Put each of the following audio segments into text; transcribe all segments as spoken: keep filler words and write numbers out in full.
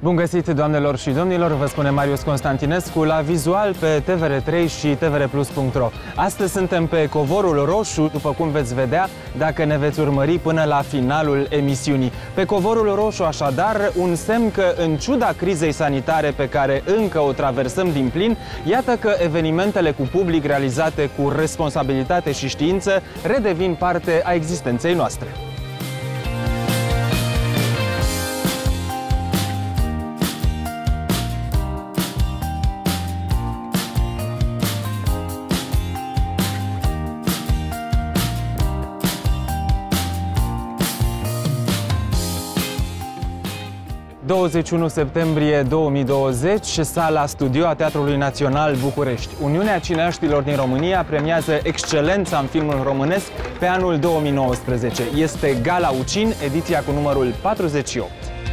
Bun găsit, doamnelor și domnilor, vă spune Marius Constantinescu la Vizual pe T V R trei și T V R plus punct ro. Astăzi suntem pe covorul roșu, după cum veți vedea dacă ne veți urmări până la finalul emisiunii. Pe covorul roșu, așadar, un semn că, în ciuda crizei sanitare pe care încă o traversăm din plin, iată că evenimentele cu public realizate cu responsabilitate și știință redevin parte a existenței noastre. douăzeci și unu septembrie două mii douăzeci, sala studio a Teatrului Național București. Uniunea Cineaștilor din România premiază excelența în filmul românesc pe anul două mii nouăsprezece. Este Gala Ucin, ediția cu numărul patruzeci și opt.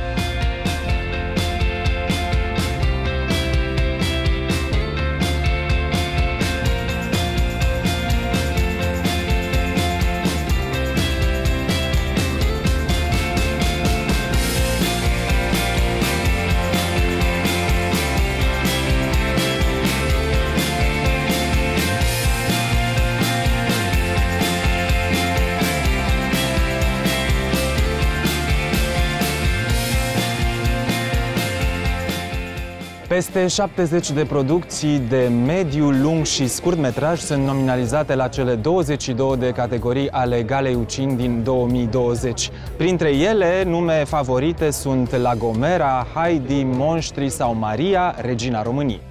Peste șaptezeci de producții de mediu, lung și scurtmetraj sunt nominalizate la cele douăzeci și două de categorii ale Galei Ucin din două mii douăzeci. Printre ele, nume favorite sunt La Gomera, Heidi, Monștri sau Maria, Regina României.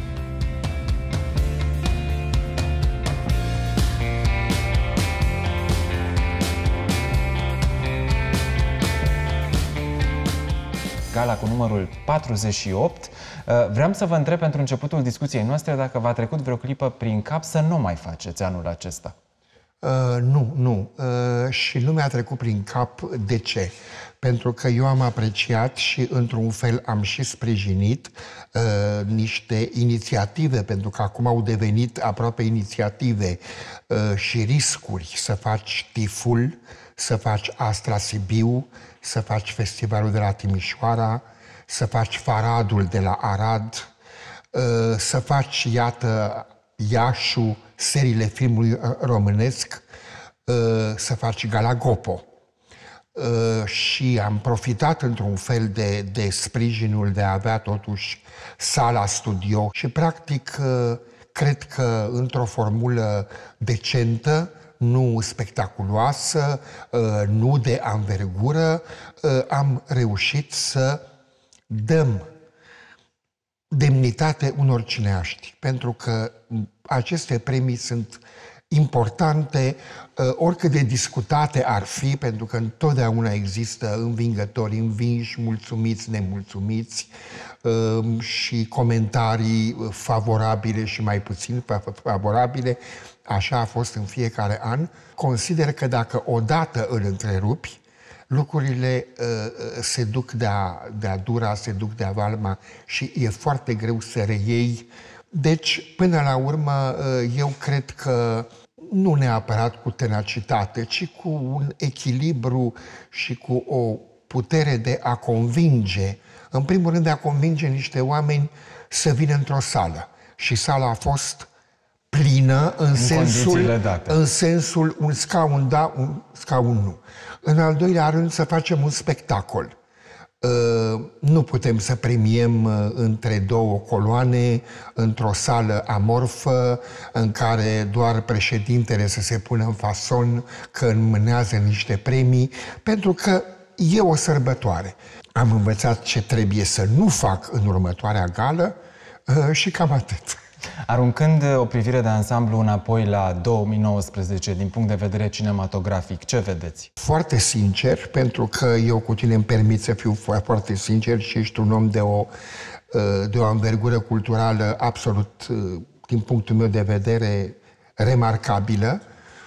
Gala cu numărul patruzeci și opt. Vreau să vă întreb pentru începutul discuției noastre dacă v-a trecut vreo clipă prin cap să nu mai faceți anul acesta. Uh, nu, nu. Uh, și nu mi-a trecut prin cap. De ce? Pentru că eu am apreciat și într-un fel am și sprijinit uh, niște inițiative, pentru că acum au devenit aproape inițiative uh, și riscuri să faci Tiful, să faci Astra Sibiu, să faci Festivalul de la Timișoara, să faci Faradul de la Arad, să faci, iată, Iașu, seriile filmului românesc, să faci Gala Gopo. Și am profitat într-un fel de, de sprijinul de a avea totuși sala studio și practic cred că într-o formulă decentă, nu spectaculoasă, nu de anvergură, am reușit să dăm demnitate unor cineaști, pentru că aceste premii sunt importante, oricât de discutate ar fi, pentru că întotdeauna există învingători, învinși, mulțumiți, nemulțumiți și comentarii favorabile și mai puțin favorabile. Așa a fost în fiecare an. Consider că dacă odată îl întrerupi, lucrurile uh, se duc de-a de-a dura, se duc de-a valma și e foarte greu să reiei. Deci, până la urmă, uh, eu cred că nu neapărat cu tenacitate, ci cu un echilibru și cu o putere de a convinge, în primul rând de a convinge niște oameni să vină într-o sală. Și sala a fost plină în, în sensul, în sensul un scaun da, un scaun nu. În al doilea rând, să facem un spectacol. Uh, nu putem să premiem uh, între două coloane, într-o sală amorfă, în care doar președintele să se pună în fason că înmânează niște premii, pentru că e o sărbătoare. Am învățat ce trebuie să nu fac în următoarea gală uh, și cam atât. Aruncând o privire de ansamblu înapoi la două mii nouăsprezece, din punct de vedere cinematografic, ce vedeți? Foarte sincer, pentru că eu cu tine îmi permit să fiu foarte sincer și ești un om de o, de o anvergură culturală absolut, din punctul meu de vedere, remarcabilă.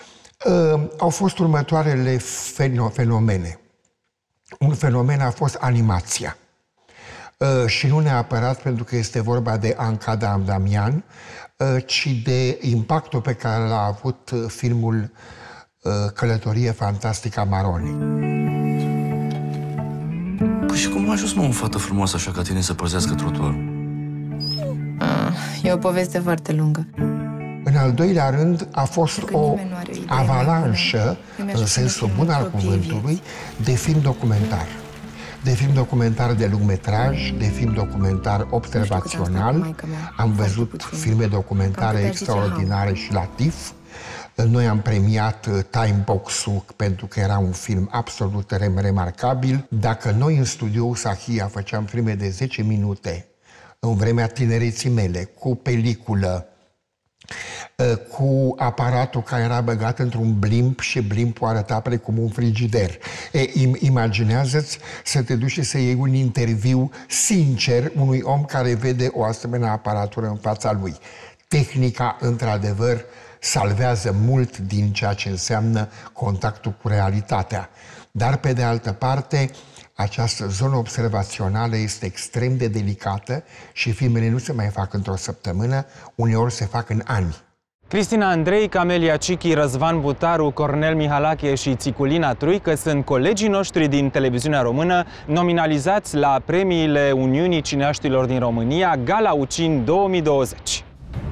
Au fost următoarele fenomene. Un fenomen a fost animația. Uh, și nu neapărat pentru că este vorba de Anca Damian, uh, ci de impactul pe care l-a avut filmul uh, Călătorie fantastică a Maroni. și cum a ajuns, mă, o fată frumoasă așa ca tine să păzească trotuarul? Ah, e o poveste foarte lungă. În al doilea rând, a fost o avalanșă, în sensul bun al cuvântului, de film documentar. De film documentar de lungmetraj, de film documentar observațional. Am văzut filme documentare extraordinare și la T I F. Noi am premiat Time Box-ul pentru că era un film absolut remarcabil. Dacă noi în studioul Sahia făceam filme de zece minute, în vremea tinereții mele, cu peliculă, cu aparatul care era băgat într-un blimp și blimpul arăta precum un frigider. E, imaginează-ți să te duci și să iei un interviu sincer unui om care vede o asemenea aparatură în fața lui. Tehnica, într-adevăr, salvează mult din ceea ce înseamnă contactul cu realitatea. Dar, pe de altă parte, această zonă observațională este extrem de delicată și filmele nu se mai fac într-o săptămână, uneori se fac în ani. Cristina Andrei, Camelia Cichi, Răzvan Butaru, Cornel Mihalache și Țiculina Truică sunt colegii noștri din televiziunea română, nominalizați la premiile Uniunii Cineaștilor din România, Gala Ucin două mii douăzeci.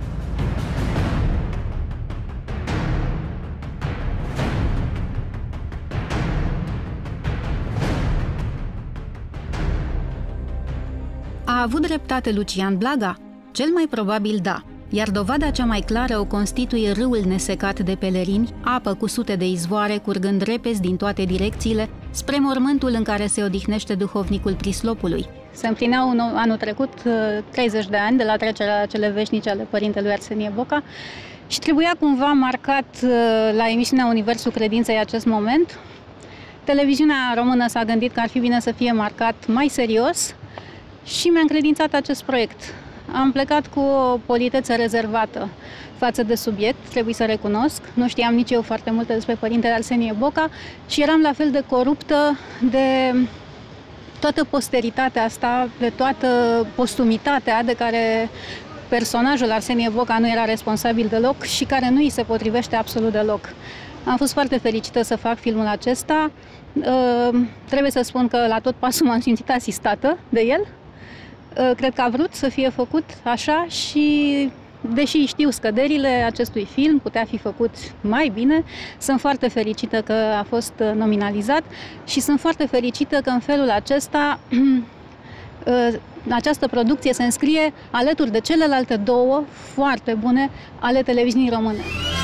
A avut dreptate Lucian Blaga? Cel mai probabil da, iar dovada cea mai clară o constituie râul nesecat de pelerini, apă cu sute de izvoare curgând repezi din toate direcțiile, spre mormântul în care se odihnește duhovnicul Prislopului. Se împlineau anul trecut treizeci de ani de la trecerea cele veșnice ale părintelui Arsenie Boca și trebuia cumva marcat la emisiunea Universul Credinței acest moment. Televiziunea română s-a gândit că ar fi bine să fie marcat mai serios și mi-a încredințat acest proiect. Am plecat cu o politețe rezervată față de subiect, trebuie să recunosc. Nu știam nici eu foarte multe despre părintele Arsenie Boca și eram la fel de coruptă de toată posteritatea asta, de toată postumitatea de care personajul Arsenie Boca nu era responsabil deloc și care nu îi se potrivește absolut deloc. Am fost foarte fericită să fac filmul acesta. Uh, trebuie să spun că la tot pasul m-am simțit asistată de el. Uh, cred că a vrut să fie făcut așa și, deși știu scăderile acestui film, putea fi făcut mai bine, sunt foarte fericită că a fost nominalizat și sunt foarte fericită că în felul acesta uh, această producție se înscrie alături de celelalte două foarte bune ale televiziunii române.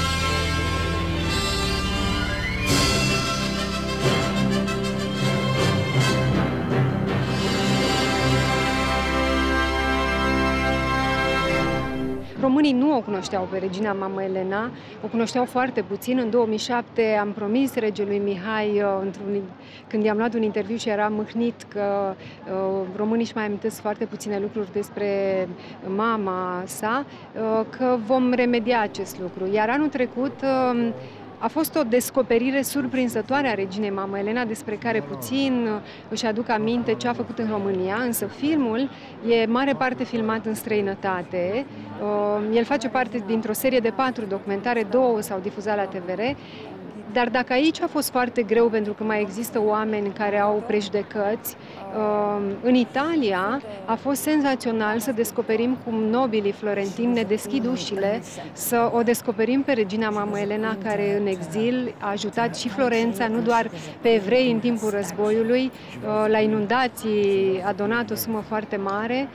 Românii nu o cunoșteau pe regina Mama Elena, o cunoșteau foarte puțin. În două mii șapte am promis regelui Mihai, când i-am luat un interviu și era mâhnit că românii își mai amintesc foarte puține lucruri despre mama sa, că vom remedia acest lucru. Iar anul trecut a fost o descoperire surprinzătoare a reginei Mama Elena, despre care puțin își aduc aminte ce a făcut în România, însă filmul e mare parte filmat în străinătate. El face parte dintr-o serie de patru documentare, două s-au difuzat la T V R. Dar dacă aici a fost foarte greu, pentru că mai există oameni care au prejudecăți, în Italia a fost senzațional să descoperim cum nobilii florentini ne deschid ușile, să o descoperim pe regina Mama Elena, care în exil a ajutat și Florența, nu doar pe evrei în timpul războiului, la inundații a donat o sumă foarte mare.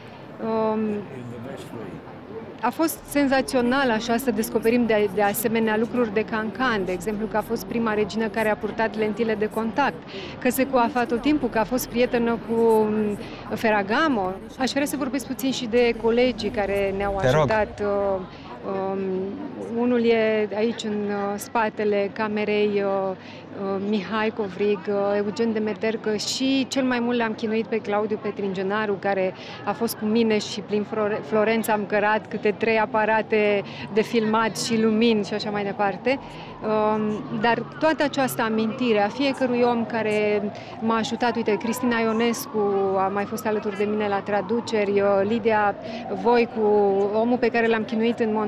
A fost senzațional așa să descoperim de, de asemenea lucruri de Cancan, de exemplu că a fost prima regină care a purtat lentile de contact, că se coafa tot timpul, că a fost prietenă cu Ferragamo. Aș vrea să vorbesc puțin și de colegii care ne-au ajutat. Uh, um, unul e aici în uh, spatele camerei, uh, uh, Mihai Covrig, uh, Eugen Demetercă și cel mai mult l-am chinuit pe Claudiu Petringenaru, care a fost cu mine și prin Florența am cărat câte trei aparate de filmat și lumini și așa mai departe. Uh, dar toată această amintire a fiecărui om care m-a ajutat, uite, Cristina Ionescu a mai fost alături de mine la traduceri, uh, Lidia Voicu, omul pe care l-am chinuit în montaj,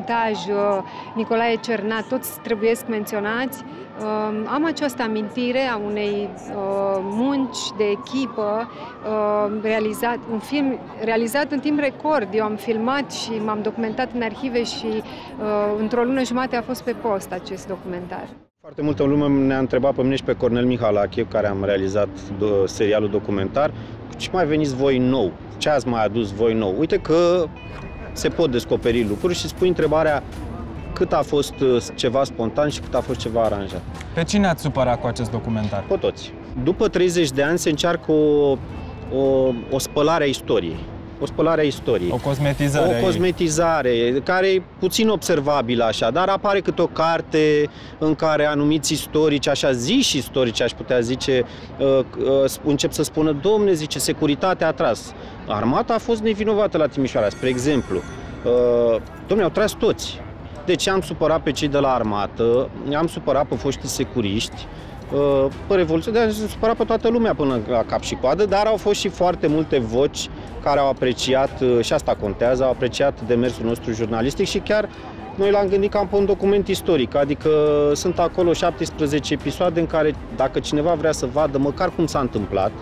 montaj, Nicolae Cernat, toți trebuiesc menționați. Am această amintire a unei munci de echipă, realizat, un film realizat în timp record. Eu am filmat și m-am documentat în arhive și într-o lună jumate a fost pe post acest documentar. Foarte multă lume ne-a întrebat pe mine și pe Cornel Mihalache, care am realizat serialul documentar, ce mai veniți voi nou? Ce ați mai adus voi nou? Uite că se pot descoperi lucruri și spui întrebarea cât a fost ceva spontan și cât a fost ceva aranjat. Pe cine ați supărat cu acest documentar? Pe toți. După treizeci de ani se încearcă o, o, o spălare a istoriei. O spălare a istoriei. O cosmetizare. O cosmetizare, care e puțin observabilă așa, dar apare câte o carte în care anumiți istorici, așa ziși istorici, aș putea zice, încep să spună, domne, zice, securitatea a tras. Armata a fost nevinovată la Timișoara, spre exemplu. Domne, au tras toți. Deci am supărat pe cei de la armată, am supărat pe foștii securiști, pe Revoluție, de-aia am supărat pe toată lumea până la cap și coadă, dar au fost și foarte multe voci care au apreciat, și asta contează, au apreciat demersul nostru jurnalistic și chiar noi l-am gândit cam pe un document istoric, adică sunt acolo șaptesprezece episoade în care dacă cineva vrea să vadă măcar cum s-a întâmplat,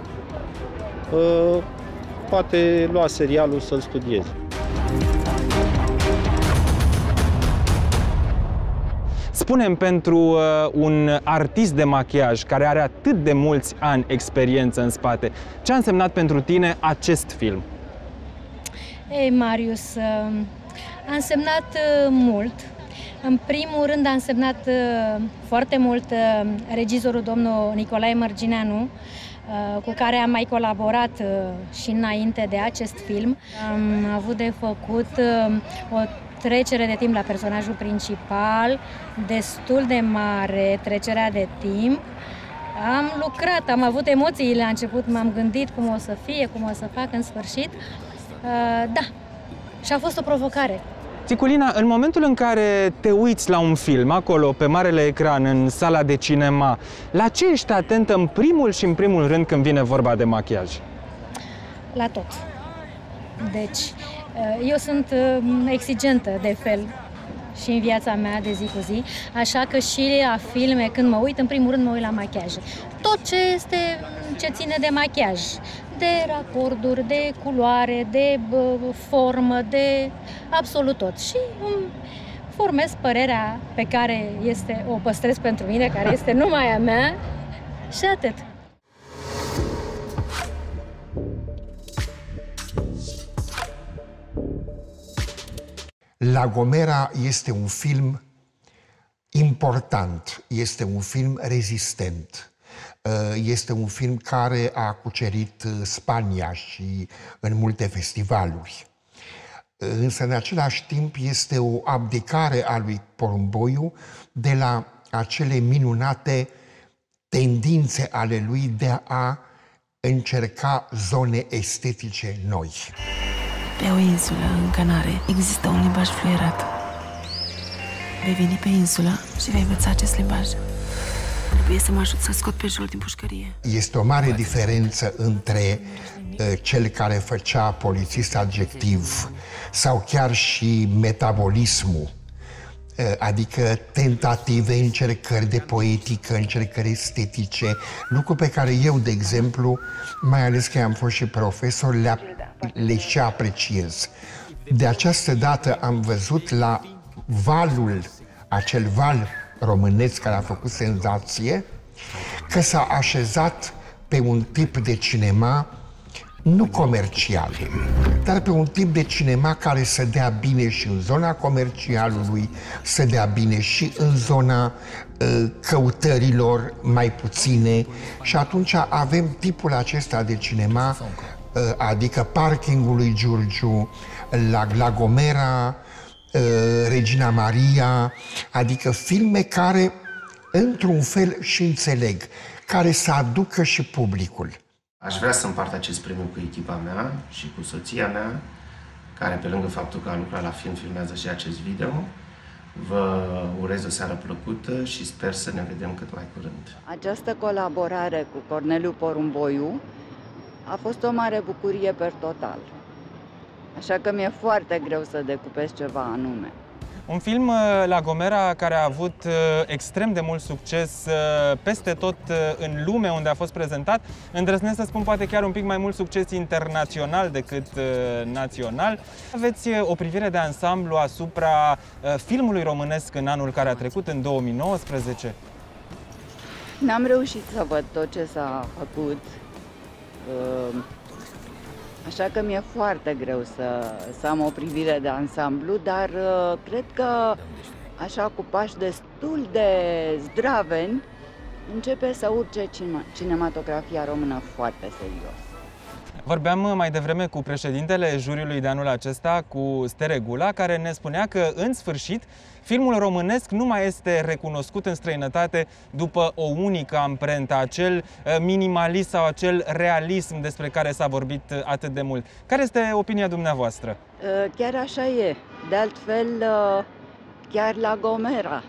poate lua serialul să-l studieze. Spune-mi, pentru uh, un artist de machiaj care are atât de mulți ani experiență în spate, ce a însemnat pentru tine acest film? Ei, Marius, uh, a însemnat uh, mult. În primul rând a însemnat uh, foarte mult uh, regizorul domnul Nicolae Mărgineanu, uh, cu care am mai colaborat uh, și înainte de acest film. Am avut de făcut uh, o trecere de timp la personajul principal, destul de mare, trecerea de timp. Am lucrat, am avut emoții la început, m-am gândit cum o să fie, cum o să fac în sfârșit. Uh, da, și a fost o provocare. Țiculina, în momentul în care te uiți la un film, acolo, pe marele ecran, în sala de cinema, la ce ești atentă în primul și în primul rând când vine vorba de machiaj? La tot. Deci, eu sunt exigentă de fel și în viața mea de zi cu zi, așa că și la filme, când mă uit, în primul rând mă uit la machiaje. Tot ce este, ce ține de machiaj, de racorduri, de culoare, de bă, formă, de absolut tot. Și um, formez părerea pe care este, o păstrez pentru mine, care este numai a mea și atât. La Gomera este un film important, este un film rezistent, este un film care a cucerit Spania și în multe festivaluri. Însă, în același timp, este o abdicare a lui Porumboiu de la acele minunate tendințe ale lui de a încerca zone estetice noi. Pe o insulă, în Canare, există un limbaj fluierat. Vei veni pe insulă și vei învăța acest limbaj. Trebuie să mă ajut să scot pe jol din pușcărie. Este o mare diferență între uh, cel care făcea polițist adjectiv sau chiar și metabolismul, uh, adică tentative, încercări de poetică, încercări estetice, lucru pe care eu, de exemplu, mai ales că am fost și profesor, le, le și apreciez. De această dată am văzut la valul, acel val românesc care a făcut senzație, că s-a așezat pe un tip de cinema nu comercial, dar pe un tip de cinema care să dea bine și în zona comercialului, să dea bine și în zona uh, căutărilor mai puține. Și atunci avem tipul acesta de cinema, uh, adică Parkingul lui Giurgiu, la, la Gomera, Regina Maria, adică filme care, într-un fel, și înțeleg, care să aducă și publicul. Aș vrea să împart acest premiu cu echipa mea și cu soția mea, care, pe lângă faptul că a lucrat la film, filmează și acest video. Vă urez o seară plăcută și sper să ne vedem cât mai curând. Această colaborare cu Corneliu Porumboiu a fost o mare bucurie per total. Așa că mi-e foarte greu să decupez ceva anume. Un film, La Gomera, care a avut extrem de mult succes peste tot în lume unde a fost prezentat. Îndrăznesc să spun poate chiar un pic mai mult succes internațional decât național. Aveți o privire de ansamblu asupra filmului românesc în anul care a trecut, în două mii nouăsprezece? N-am reușit să văd tot ce s-a făcut. Așa că mi-e foarte greu să, să am o privire de ansamblu, dar uh, cred că, așa cu pași destul de zdraveni, începe să urce cinematografia română foarte serios. Vorbeam mai devreme cu președintele juriului de anul acesta, cu Stere Gula, care ne spunea că, în sfârșit, filmul românesc nu mai este recunoscut în străinătate după o unică amprentă, acel minimalism sau acel realism despre care s-a vorbit atât de mult. Care este opinia dumneavoastră? Chiar așa e. De altfel, chiar La Gomera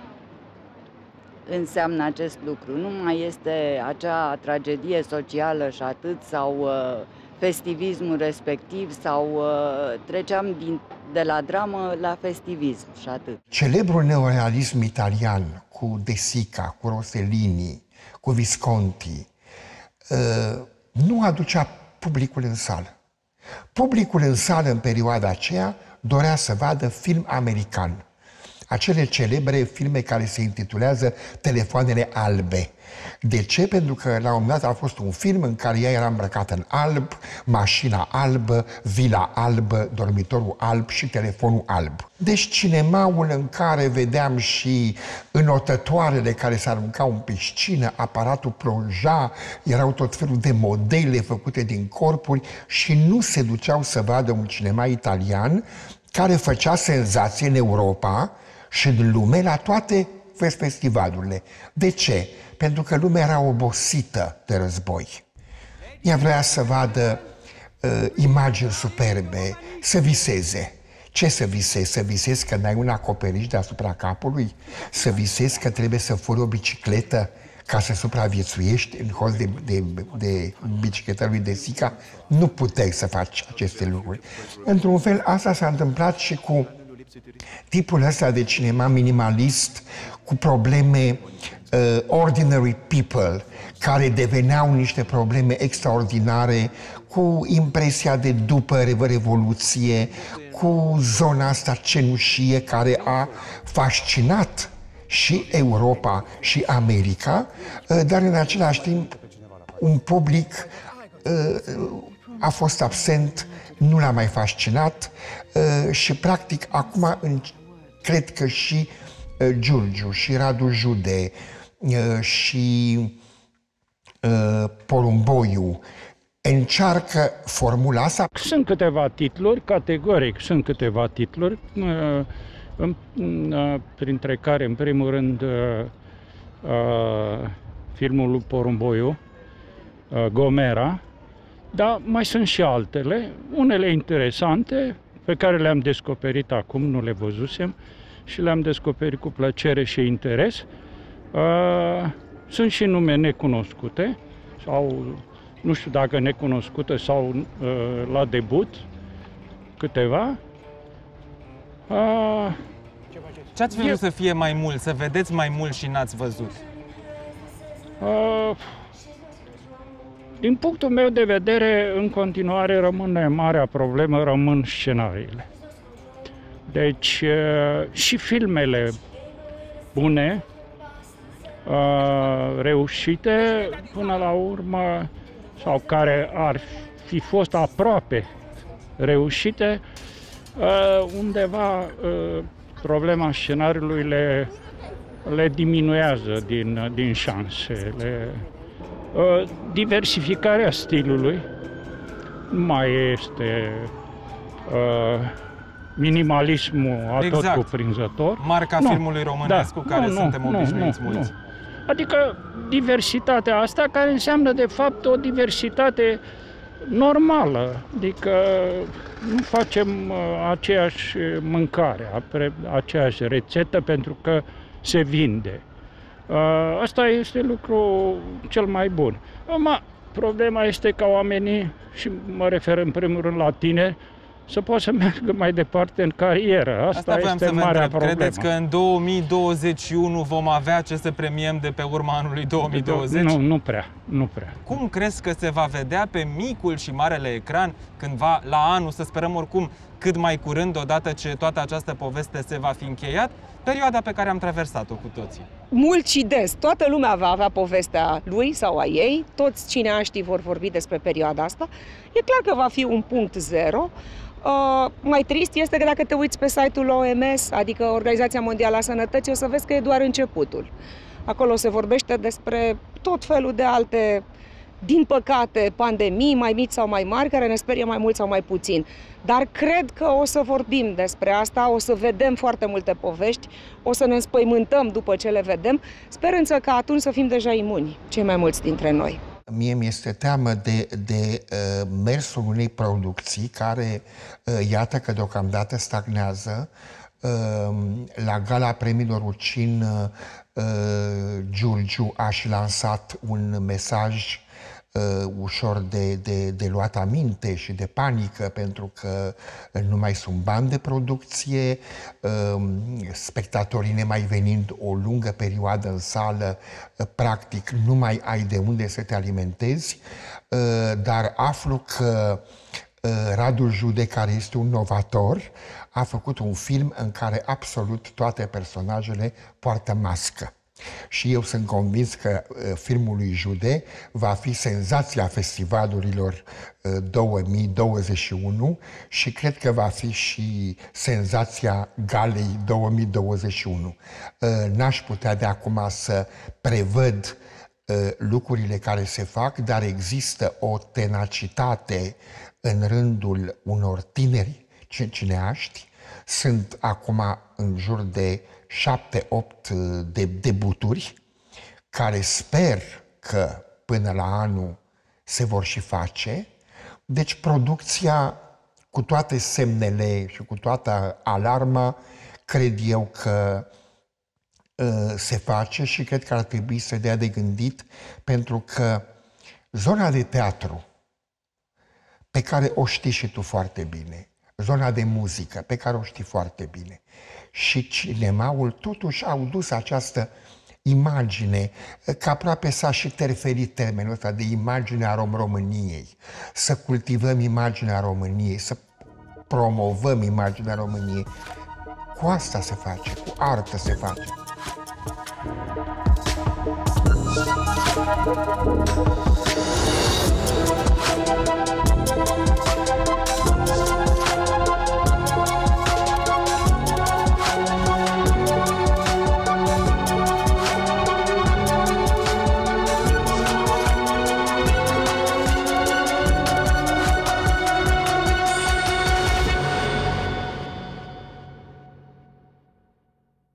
înseamnă acest lucru. Nu mai este acea tragedie socială și atât, sau festivismul respectiv, sau uh, treceam din, de la dramă la festivism și atât. Celebrul neorealism italian cu De Sica, cu Rossellini, cu Visconti, uh, nu aducea publicul în sală. Publicul în sală în perioada aceea dorea să vadă film american. Acele celebre filme care se intitulează Telefoanele albe. De ce? Pentru că la un moment dat a fost un film în care ea era îmbrăcată în alb, mașina albă, vila albă, dormitorul alb și telefonul alb. Deci cinemaul în care vedeam și înotătoarele care se aruncau în piscină, aparatul plonja, erau tot felul de modele făcute din corpuri și nu se duceau să vadă un cinema italian care făcea senzație în Europa și în lume la toate festivalurile. De ce? Pentru că lumea era obosită de război. Ea vrea să vadă uh, imagini superbe, să viseze. Ce să visezi? Să visezi că n-ai un acoperiș deasupra capului? Să visezi că trebuie să furi o bicicletă ca să supraviețuiești în host de, de, de bicicleta lui De Sica? Nu puteai să faci aceste lucruri. Într-un fel, asta s-a întâmplat și cu tipul ăsta de cinema minimalist, cu probleme uh, ordinary people, care deveneau niște probleme extraordinare, cu impresia de după Revoluție, cu zona asta cenușie care a fascinat și Europa și America, uh, dar în același timp un public uh, a fost absent, nu l-a mai fascinat uh, și practic acum în, cred că și uh, Giurgiu și Radu Jude uh, și uh, Porumboiu încearcă formula asta. Sunt câteva titluri, categoric sunt câteva titluri, uh, uh, printre care în primul rând uh, uh, filmul lui Porumboiu, uh, Gomera. Dar mai sunt și altele, unele interesante, pe care le-am descoperit acum, nu le văzusem, și le-am descoperit cu plăcere și interes. Sunt și nume necunoscute, sau nu știu dacă necunoscute sau la debut, câteva. Ce ați vrut să fie mai mult, să vedeți mai mult și n-ați văzut? Din punctul meu de vedere, în continuare rămâne marea problemă, rămân scenariile. Deci și filmele bune, reușite până la urmă, sau care ar fi fost aproape reușite, undeva problema scenariului le, le diminuează din, din șanse. Le, diversificarea stilului nu mai este uh, minimalismul exact. atotcuprinzător. Marca nu. filmului românesc da. cu care nu, suntem nu, obișnuiți nu, mulți. Nu. Adică diversitatea asta care înseamnă de fapt o diversitate normală. Adică nu facem uh, aceeași mâncare, aceeași rețetă pentru că se vinde. Asta este lucru cel mai bun. Acum, problema este ca oamenii, și mă refer în primul rând la tineri, să poată să meargă mai departe în carieră. Asta, Asta este marea problemă. Credeți că în două mii douăzeci și unu vom avea ce să premiem de pe urma anului două mii douăzeci? Nu, nu prea, nu prea. Cum crezi că se va vedea pe micul și marele ecran cândva la anul, să sperăm oricum cât mai curând, odată ce toată această poveste se va fi încheiat, perioada pe care am traversat-o cu toții? Mult și des. Toată lumea va avea povestea lui sau a ei, toți cineaștii vor vorbi despre perioada asta. E clar că va fi un punct zero. Uh, mai trist este că dacă te uiți pe site-ul O M S, adică Organizația Mondială a Sănătății, o să vezi că e doar începutul. Acolo se vorbește despre tot felul de alte, din păcate, pandemii, mai mici sau mai mari, care ne sperie mai mult sau mai puțin. Dar cred că o să vorbim despre asta, o să vedem foarte multe povești, o să ne înspăimântăm după ce le vedem, sperând că atunci să fim deja imuni, cei mai mulți dintre noi. Mie mi-este teamă de, de uh, mersul unei producții care, uh, iată că deocamdată stagnează. Uh, la Gala Premiilor Ucin, uh, Giurgiu a și lansat un mesaj uh, ușor de, de, de luat aminte și de panică, pentru că nu mai sunt bani de producție, uh, spectatorii nemai venind o lungă perioadă în sală, uh, practic nu mai ai de unde să te alimentezi, uh, dar aflu că uh, Radu Jude, care este un novator, a făcut un film în care absolut toate personajele poartă mască. Și eu sunt convins că uh, filmul lui Jude va fi senzația festivalurilor uh, două mii douăzeci și unu și cred că va fi și senzația Galei două mii douăzeci și unu. Uh, n-aș putea de acum să prevăd uh, lucrurile care se fac, dar există o tenacitate în rândul unor tineri cineaști. Sunt acum în jur de șapte opt de debuturi, care sper că până la anul se vor și face. Deci producția, cu toate semnele și cu toată alarma, cred eu că uh, se face și cred că ar trebui să dea de gândit, pentru că zona de teatru, pe care o știi și tu foarte bine, zona de muzică, pe care o știi foarte bine, și cinemaul, totuși au dus această imagine, că aproape s-a și terferit termenul ăsta de imaginea României, să cultivăm imaginea României, să promovăm imaginea României. Cu asta se face, cu artă se face.